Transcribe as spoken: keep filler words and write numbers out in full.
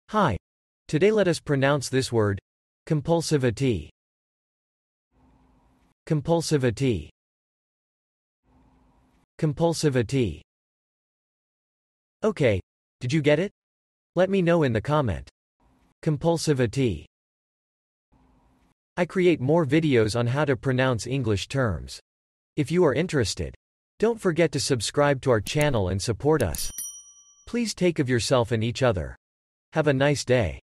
Hi. Today let us pronounce this word, compulsivity. Compulsivity. Compulsivity. Okay, did you get it? Let me know in the comment. Compulsivity. I create more videos on how to pronounce English terms. If you are interested, don't forget to subscribe to our channel and support us. Please take of yourself and each other. Have a nice day.